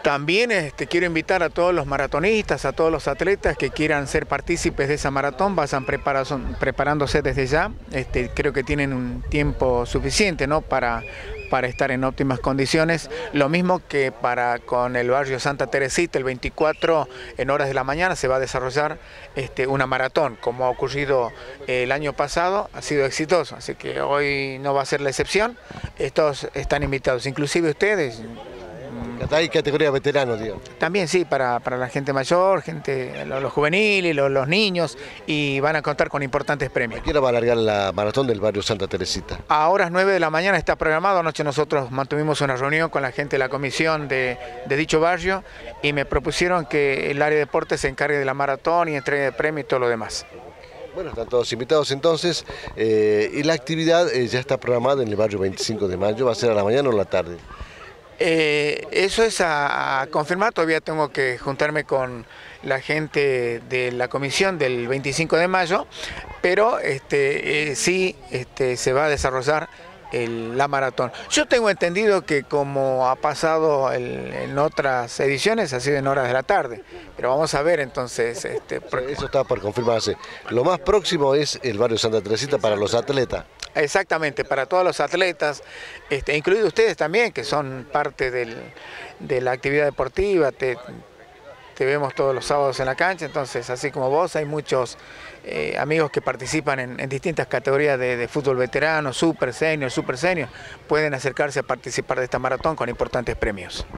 También quiero invitar a todos los maratonistas, a todos los atletas que quieran ser partícipes de esa maratón, vayan preparándose desde ya. Creo que tienen un tiempo suficiente, ¿no?, para estar en óptimas condiciones. Lo mismo que con el barrio Santa Teresita, el 24 en horas de la mañana se va a desarrollar una maratón, como ha ocurrido el año pasado, ha sido exitoso, así que hoy no va a ser la excepción. Estos están invitados, inclusive ustedes. Hay categoría veteranos, digamos. También sí, para la gente mayor, los juveniles, los niños, y van a contar con importantes premios. ¿A qué hora va a largar la maratón del barrio Santa Teresita? A horas 9 de la mañana está programado. Anoche nosotros mantuvimos una reunión con la gente de la comisión de dicho barrio y me propusieron que el área de deportes se encargue de la maratón y entrega de premios y todo lo demás. Bueno, están todos invitados entonces, y la actividad ya está programada en el barrio 25 de mayo, ¿va a ser a la mañana o a la tarde? Eso es a confirmar, todavía tengo que juntarme con la gente de la comisión del 25 de mayo, pero sí se va a desarrollar la maratón. Yo tengo entendido que, como ha pasado en otras ediciones, ha sido en horas de la tarde, pero vamos a ver entonces. Eso está por confirmarse. Lo más próximo es el barrio Santa Teresita para los atletas. Exactamente, para todos los atletas, incluidos ustedes también, que son parte de la actividad deportiva. Te vemos todos los sábados en la cancha, entonces, así como vos, hay muchos amigos que participan en distintas categorías de fútbol veterano, super senior, pueden acercarse a participar de esta maratón con importantes premios.